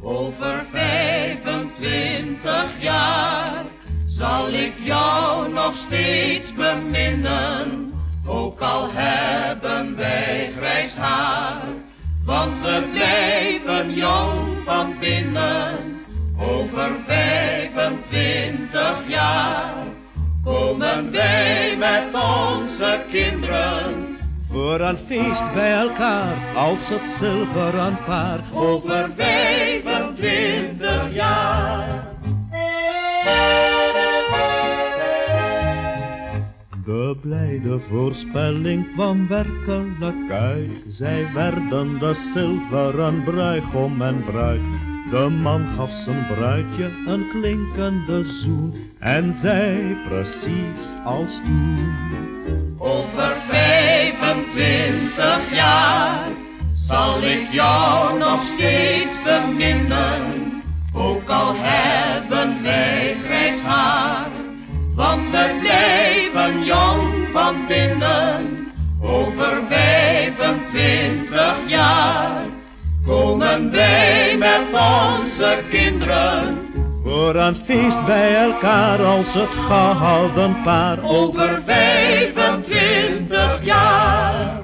Over 25 jaar zal ik jou nog steeds beminnen, ook al hebben wij grijs haar, want we blijven jong van binnen. Over 25 jaar komen wij met onze kinderen voor een feest bij elkaar, als het zilveren paar. Over 25 jaar. De blijde voorspelling kwam werkelijk uit. Zij werden de zilveren bruigom en bruid. De man gaf zijn bruidje een klinkende zoen en zei precies als toen: over 25 jaar zal ik jou nog steeds beminnen, ook al hebben wij grijs haar, want we blijven jong van binnen. Over 25 jaar komen wij met onze kinderen voor een feest bij elkaar, als het gehouden paar. Over 25 jaar.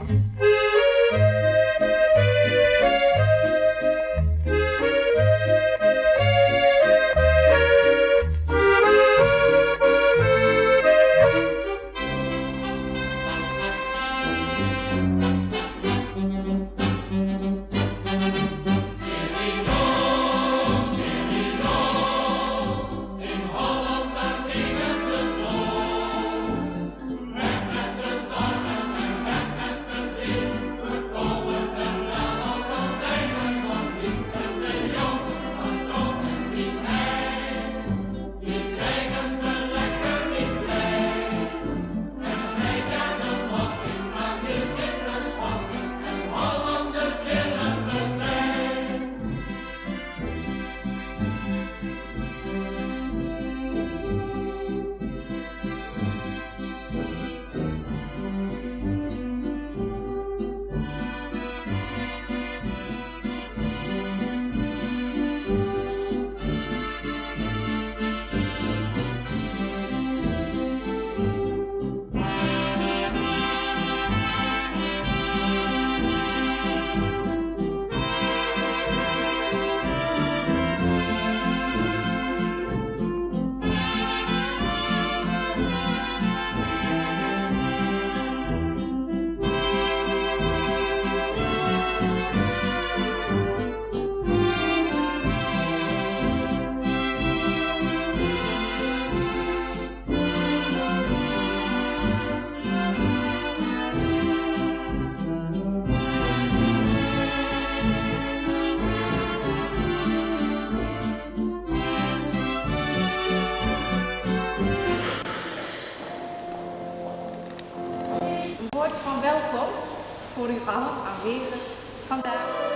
Van welkom voor u allen aanwezig vandaag.